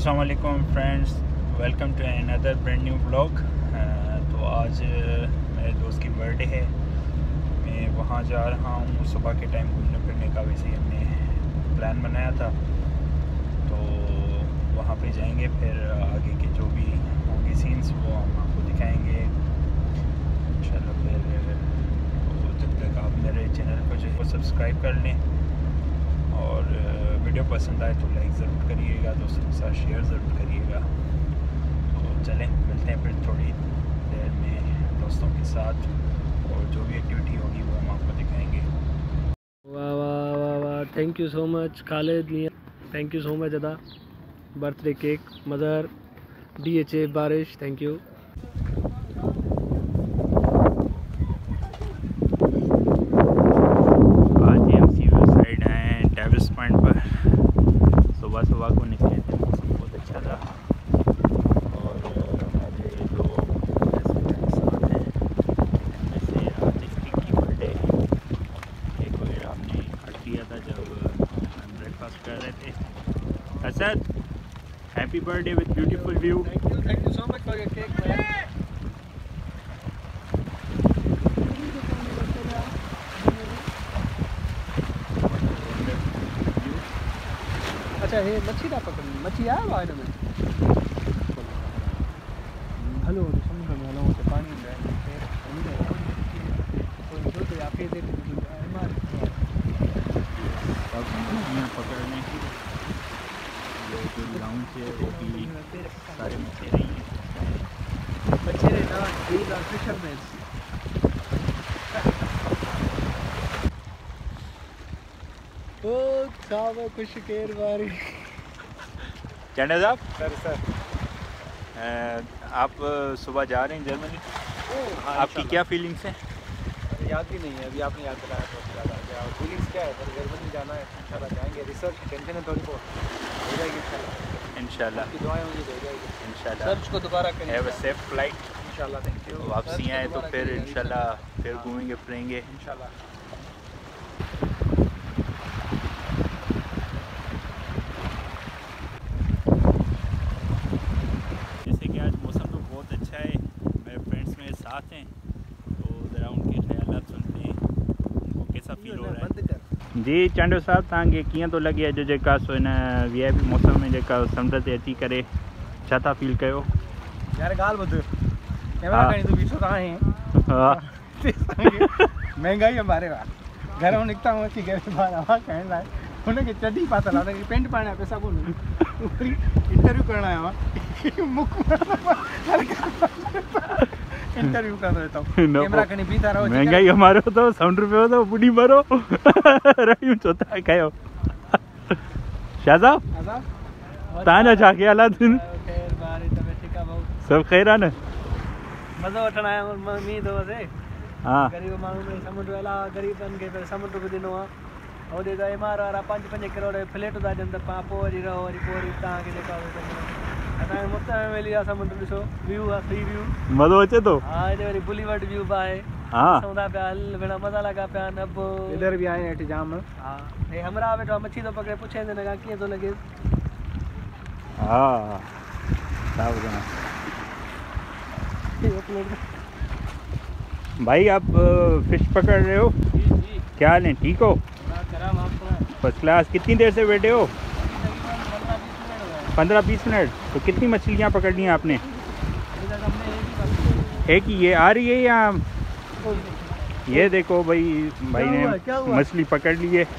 अस्सलाम वालेकुम friends, welcome to another brand new blog. तो आज मेरे दोस्त की बर्थडे है। मैं वहाँ जा रहा हूँ सुबह के टाइम घूमने फिरने का। वैसे हमने प्लान बनाया था, तो वहाँ पे जाएंगे, फिर आगे के जो भी होंगे सीन्स वो हम आपको दिखाएंगे इंशाल्लाह। फिर तो जब तक आप मेरे चैनल को जो है सब्सक्राइब कर लें और वीडियो पसंद आए तो लाइक ज़रूर करिएगा, दोस्तों के साथ शेयर ज़रूर करिएगा। तो चलें मिलते हैं फिर थोड़ी देर में दोस्तों के साथ, और जो भी एक्टिविटी होगी वो हम आपको दिखाएंगे। वाह वाह वाह वाह, thank you so much Khalid मियां, thank you so much Ada. Birthday cake mother DHA बारिश, थैंक यू। सुबह सुबह को निकले थे, मौसम बहुत अच्छा था, और मेरे दो बेस्ट फ्रेंड्स साथ हैं। इनमें से आज की बर्थडे केक वगैरह हमने कट किया था जब हम ब्रेकफास्ट कर रहे थे। Asad, happy birthday with beautiful view. Thank you so much for your cake man. अच्छा ये मच्छी ना पकड़नी, मच्छी आया हुआ में हेलो समुद्र में हलों से पानी में पकड़ने की जो लाउंज है वो भी सारे मछेरे ही हैं। मछेरे ना, these are fishermen। ओ साहब कुछ केर बारी चंडा साहब, सर आप सुबह जा रहे हैं जर्मनी, हाँ, आपकी क्या फीलिंग्स हैं? याद भी नहीं है, अभी आपने याद दिलाया तो ज़्यादा क्या फीलिंग्स क्या है। पर जर्मनी जाना है, इंशाल्लाह जाएंगे। रिसर्च की टेंशन है थोड़ी बहुत, हो जाएगी इंशाल्लाह। आपकी दुआएं होंगी तो हो जाएगी इंशाल्लाह। सर्च को दोबारा करें। हैव अ सेफ फ्लाइट इंशाल्लाह, थैंक यू। वापसी आए तो फिर इंशाल्लाह फिर घूमेंगे फिरेंगे इंशाल्लाह। जैसे कि आज मौसम तो बहुत अच्छा है, मेरे फ्रेंड्स मेरे साथ हैं, तो ज़रा उनके ख्यालात सुनते हैं, उनको कैसा फील हो रहा है। जी चांडो साहब, तव्हांखे कीअं थो लॻे अॼु जेका सो हिन VIP मौसम में जेका समुंड ते अची करे छा था फील कयो? यार ॻाल्हि ॿुध, कैमरा खणी तूं बीठो त आहे। हा महंगाई हमारे वहाँ घर में निकता हूँ अची करे बाहर हवा खाइण लाइ, हुनखे चडी पातल आहे, हुनखे पेंट पाइण जा पैसा कोन, इंटरव्यू करण आयो आहे। मुख इंटरव्यू कंदो रहता हूँ, कैमरा खणी बीठा रहो। महंगाई हमारो तो समुंड पियो तो बुढ़ी मरो रहियूं छो था कयो। शाह साहब, तव्हांजा छा ख़्यालात आहिनि? सभु ख़ैर आहे न? मज़ो वठण आया आहियूं, मींहुं थो वसे। हाँ, गरीब माण्हू में समुंड वेला, गरीबनि खे समुंड बि ॾिनो आहे। होॾे त MR वारा 5-5 करोड़ फ्लैट था ॾियनि, त पोइ वरी रहो, वरी तव्हांखे जेका असांखे मुफ़्त में मिली आहे समुंड। ॾिसो व्यू आहे, फ्री व्यू, मज़ो अचे थो। हा हिते वरी बुलीवर्ड व्यू बि आहे। हाँ, सौदा पिया हल भेण, मज़ा लॻा पिया आहिनि। अब इधर बि आए हेठि जाम। हा हे हमरा वेठो आहे, मच्छी थो पकड़े, पुछे न लॻा कीअं थो लॻे। हाँ क्या बताना भाई, आप फिश पकड़ रहे हो? जी क्या हाल है, ठीक हो? कराम आपको फर्स्ट क्लास। कितनी देर से बैठे हो? 15-20 मिनट। तो कितनी मछलियाँ पकड़नी है आपने? एक ही ये आ रही है या ये? देखो भाई ने मछली पकड़ ली है।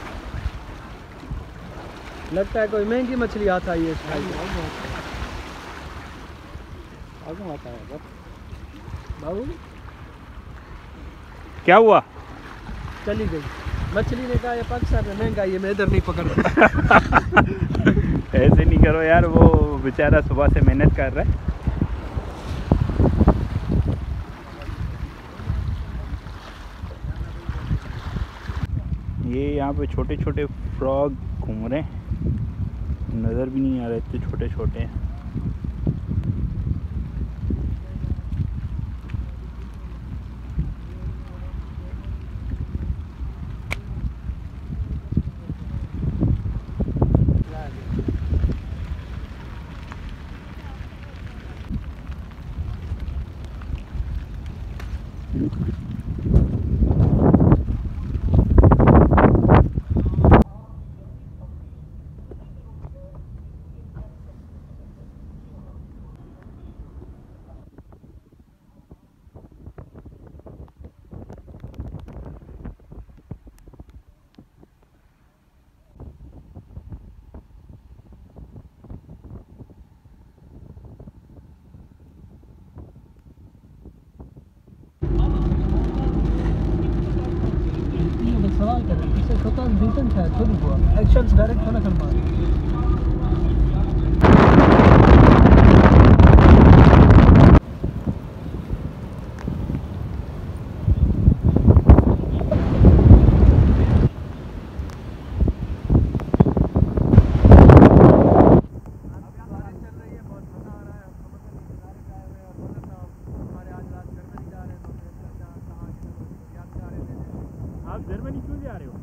लगता है कोई महंगी मछली आता है। ये बाबू क्या हुआ? चली गई मछली ने कहा ये पाकिस्तान में महंगा है, मैं इधर नहीं पकड़ ऐसे नहीं करो यार, वो बेचारा सुबह से मेहनत कर रहा है। ये यहाँ पे छोटे छोटे फ्रॉग घूम रहे हैं, नज़र भी नहीं आ रहे, इतने छोटे छोटे हैं। सवाल कर रहे हैं इसे स्वतः रीजन शायद खुद हुआ एक्शंस डायरेक्ट होना कर पा आप जर्मनी क्यों जा रहे हो?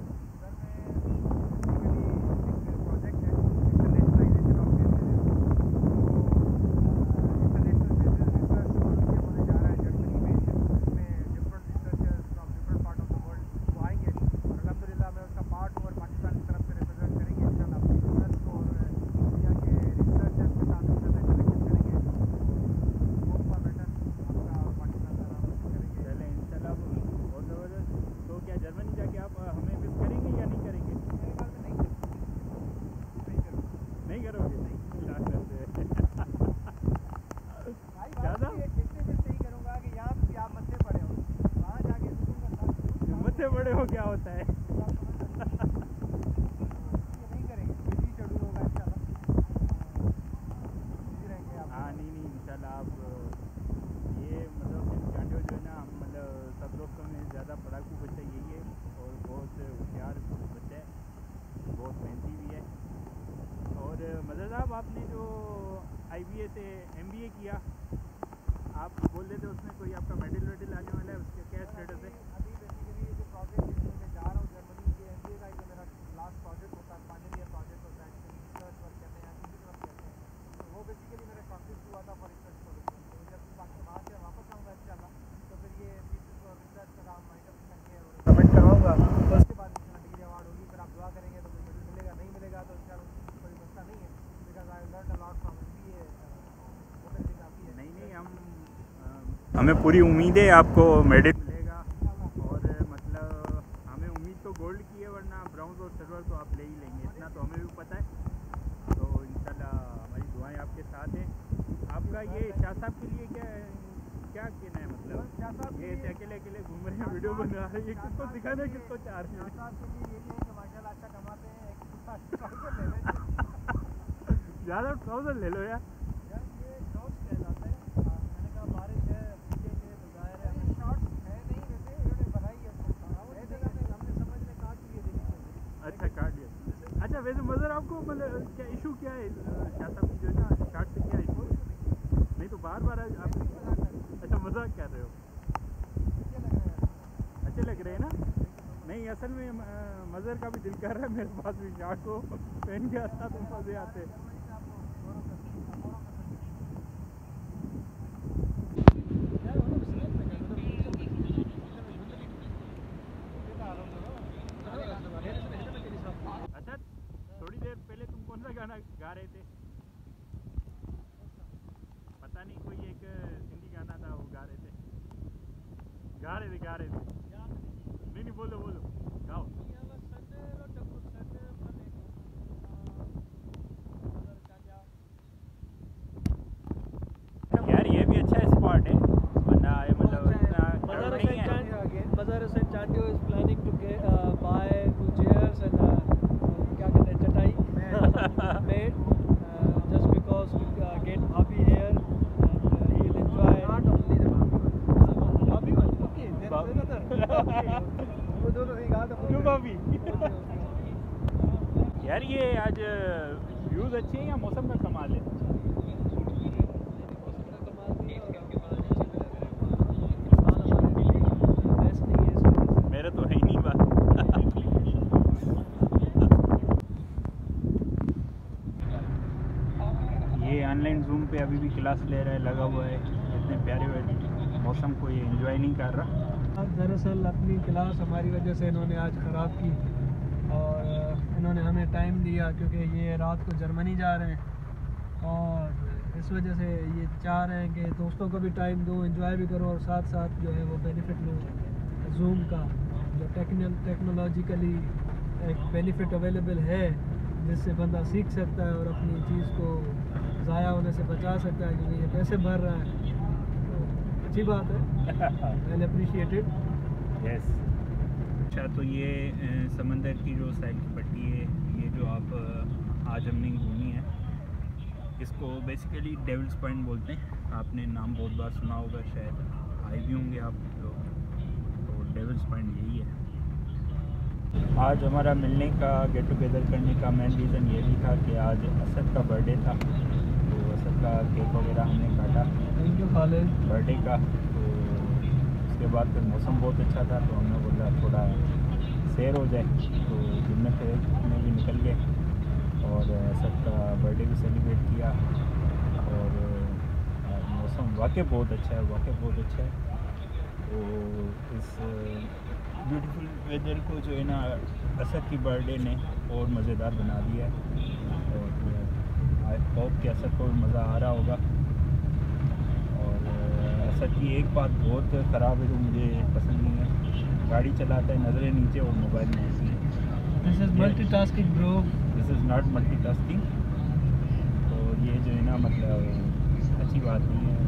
बड़े हो क्या होता है? हाँ नहीं इंशाल्लाह आप ये मतलब जानो जो है ना मतलब सब दोस्तों में ज़्यादा पढ़ाकू बच्चा यही है और बहुत होशियार बच्चा है, बहुत मेहनती भी है। और मज़ा साहब आपने जो IBA से MBA किया, आप बोल रहे थे उसमें कोई आपका मेडल वेडल आने वाला है, उसका क्या स्टेटस है? अभी बेसिकली जो प्रोजेक्ट जिसमें मैं जा रहा हूँ जर्मनी के MBA का जो मेरा लास्ट प्रोजेक्ट होता है, फाइनल ईयर प्रोजेक्ट होता है, रिसर्च वर्क करते हैं, एक्टिविटी वर्क करते हैं, तो वो बेसिकली मेरा शॉर्टलिस्ट हुआ था फॉर रिसर्च प्रोजेक्ट। तो जब वहाँ से वापस आऊँगा इंशाल्लाह तो फिर ये थीसिस और रिसर्च का काम माइंडअप करके और सबमिट करवाऊँगा, तो उसके बाद डिग्री अवार्ड होगी। फिर आप दुआ करेंगे तो कोई मेडल मिलेगा, नहीं मिलेगा तो इंशाल्लाह कोई मसला नहीं है, because I learn a lot from MBA, वो मेरे लिए काफ़ी है। नहीं हमें पूरी उम्मीद है आपको मेडल मिलेगा, और मतलब हमें उम्मीद तो गोल्ड की है, वरना ब्राउन्ज और सिल्वर तो आप ले ही लेंगे, इतना तो हमें भी पता है। तो इंशाल्लाह हमारी दुआएं आपके साथ हैं। आपका ये शाह साहब के लिए क्या क्या कहना है? मतलब शाह साहब ये अकेले अकेले घूम रहे हैं, वीडियो बना रहे हैं, ये किसको दिखाना है, किसको चाह रहे हैं? शाह साहब के लिए यही है कि माशाल्लाह अच्छा कमाते हैं, एक ज़्यादा ट्राउज़र ले लो यार। अच्छा काट दिया। अच्छा वैसे मज़र आपको मतलब क्या इशू क्या है शाह साहब की जो है ना शार्ट से, क्या इशू है? नहीं तो बार बार आप अच्छा मजाक कर रहे हो, अच्छे लग रहे हैं ना? नहीं असल में मज़र का भी दिल कर रहा है मेरे पास भी शार्ट को पहन के आता तो मज़े आते हैं। अच्छा थोड़ी देर पहले तुम कौन सा गाना गा रहे थे? पता नहीं कोई एक हिंदी गाना था, वो गा रहे थे। नहीं बोलो गाओ। यार ये भी अच्छा स्पॉट है, वरना मतलब Mazhar Hussain Chandio is planning to buy 2 chairs and क्या कहते हैं चटाई made just because to get Bhabhi here and he will enjoy. Not only the Bhabhi one. Okay, then another. वो दोनों एक आधा क्यों भाभी? यार ये आज व्यूज़ अच्छे हैं या मौसम का कमाल है? मेरा तो है ही नहीं बात। ये ऑनलाइन जूम पे अभी भी क्लास ले रहा है, लगा हुआ है, इतने प्यारे मौसम को ये एंजॉय नहीं कर रहा। दरअसल अपनी क्लास हमारी वजह से इन्होंने आज ख़राब की और इन्होंने हमें टाइम दिया क्योंकि ये रात को जर्मनी जा रहे हैं और इस वजह से ये चाह रहे हैं कि दोस्तों को भी टाइम दो, एंजॉय भी करो और साथ साथ जो है वो बेनिफिट लो जूम का, जो टेक्नोलॉजिकली एक बेनिफिट अवेलेबल है जिससे बंदा सीख सकता है और अपनी चीज़ को ज़ाया होने से बचा सकता है, क्योंकि ये पैसे भर रहा है तो अच्छी बात है, वेल अप्रिशिएटेड। यस। अच्छा, तो ये समंदर की जो साइड की पट्टी है, ये जो आप आज हमने घूमी है, इसको बेसिकली डेविल्स पॉइंट बोलते हैं। आपने नाम बहुत बार सुना होगा, शायद आए भी होंगे आप लोग। तो डेविल्स पॉइंट यही है। आज हमारा मिलने का, गेट टुगेदर करने का मेन रीज़न ये भी था कि आज असद का बर्थडे था, तो असद का केक वगैरह हमने काटा थैंक यू खालिद बर्थडे का। तो उसके बाद फिर मौसम बहुत अच्छा था तो हमने बोला थोड़ा सैर हो जाए, तो घूमने फिरने भी निकल गए और असद का बर्थडे भी सेलिब्रेट किया। और मौसम वाकई बहुत अच्छा है, तो इस ब्यूटीफुल वेदर को जो है ना असद की बर्थडे ने और मज़ेदार बना दिया है। और आई होप कि असद को भी मज़ा आ रहा होगा। और असद की एक बात बहुत ख़राब है जो मुझे पसंद नहीं है, गाड़ी चलाता है नज़रें नीचे और मोबाइल में ऐसी है। This is multitasking bro, this is not multitasking. तो ये जो है ना मतलब अच्छी बात नहीं है।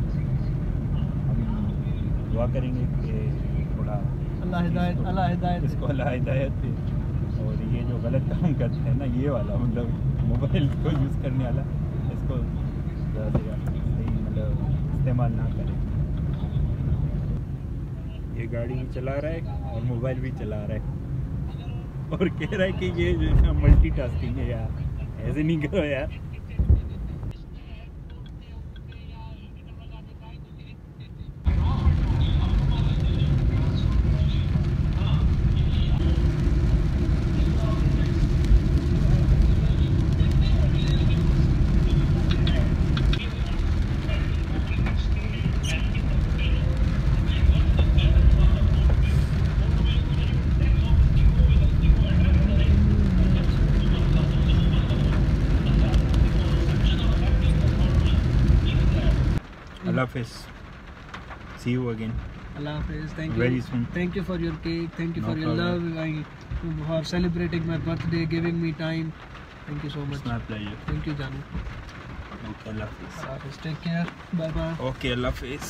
हम दुआ करेंगे कि थोड़ा अल्लाह हिदायत इसको अल्लाह हिदायत दे। और ये जो गलत काम करते हैं ना, ये वाला मतलब मोबाइल को यूज़ करने वाला, इसको ज़्यादा से ज़्यादा सही मतलब इस्तेमाल ना करें। ये गाड़ी भी चला रहा है और मोबाइल भी चला रहा है और कह रहा है कि ये जो है मल्टीटास्किंग है। यार ऐसे नहीं करो यार। Allah Hafiz. See you again. Allah Hafiz. Thank Very you. soon. Thank you for your cake. Thank you No for your problem. love. For celebrating my birthday, giving me time. Thank you so much. It's my pleasure. Thank you, Janu. Okay, Allah Hafiz. Allah Hafiz. Take care. Bye bye. Okay, Allah Hafiz.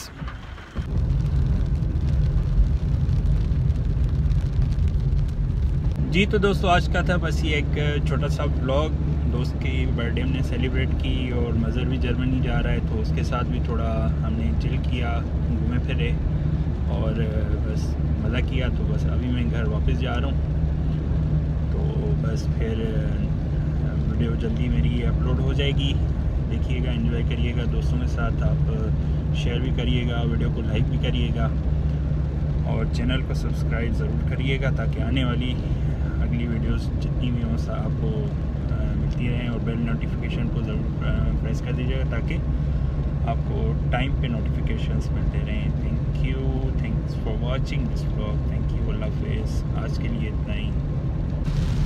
जी तो दोस्तों, आज का था बस ये एक छोटा सा व्लॉग। दोस्त की बर्थडे हमने सेलिब्रेट की और मज़र भी जर्मनी जा रहा है तो उसके साथ भी थोड़ा हमने चिल किया, घूमे फिरे और बस मज़ा किया। तो बस अभी मैं घर वापस जा रहा हूँ, तो बस फिर वीडियो जल्दी मेरी अपलोड हो जाएगी। देखिएगा, एंजॉय करिएगा दोस्तों के साथ। आप शेयर भी करिएगा, वीडियो को लाइक भी करिएगा और चैनल को सब्सक्राइब ज़रूर करिएगा ताकि आने वाली अगली वीडियोस जितनी भी हों आपको मिलती रहें। और बेल नोटिफिकेशन को ज़रूर प्रेस कर दीजिएगा ताकि आपको टाइम पे नोटिफिकेशंस मिलते रहें। Thanks for watching this vlog. Thank you. अल्लाह हाफ़िज़। आज के लिए इतना ही।